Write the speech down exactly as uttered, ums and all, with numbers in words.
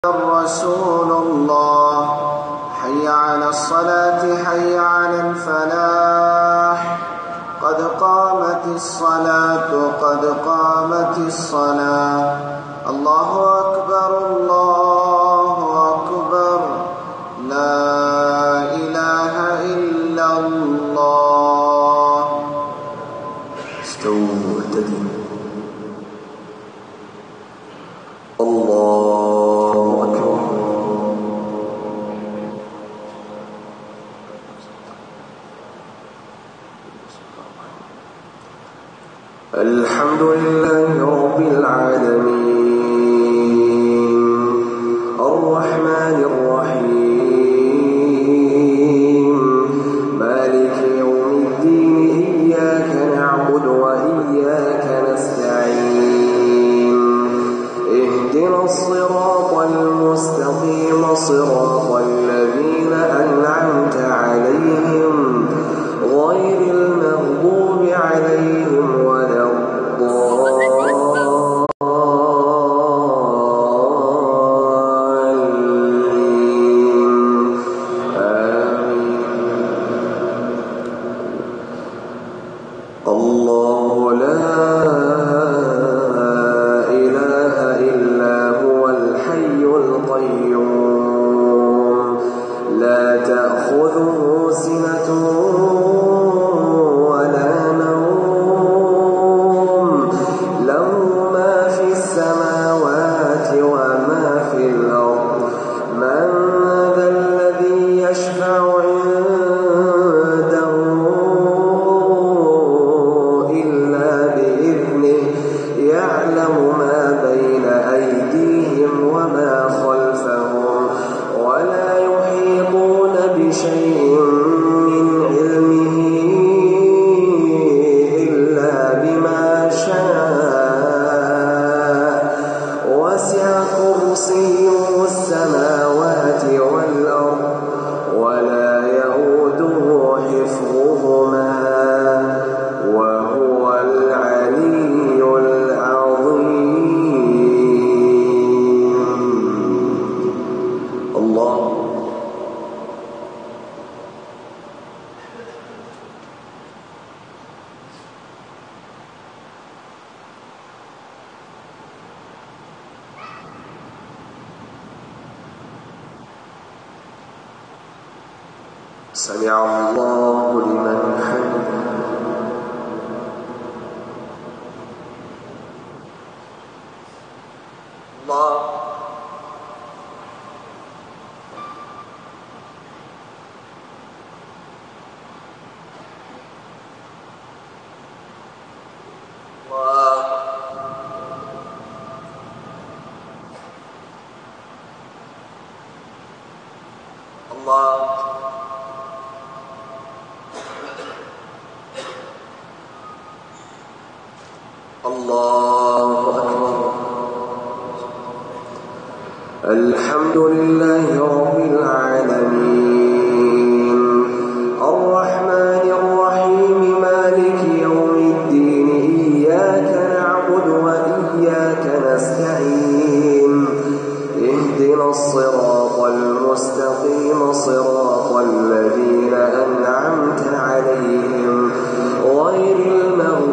رسول الله. حي على الصلاة حي على الفلاح. قد قامت الصلاة قد قامت الصلاة. الله أكبر الله أكبر. لا إله إلا الله. استووا واعتدلوا. الله أكبر. الحمد لله رب العالمين الرحمن الرحيم مالك يوم الدين. إياك نعبد وإياك نستعين. اهدنا الصراط المستقيم صراط الذين أنعمت عليهم غير المغضوب عليهم ولا سمع الله لمن حمده. الله الله الله أكبر. الحمد لله رب العالمين الرحمن الرحيم مالك يوم الدين. إياك نعبد وإياك نستعين. اهدنا الصراط المستقيم صراط الذين أنعمت عليهم غير المغضوب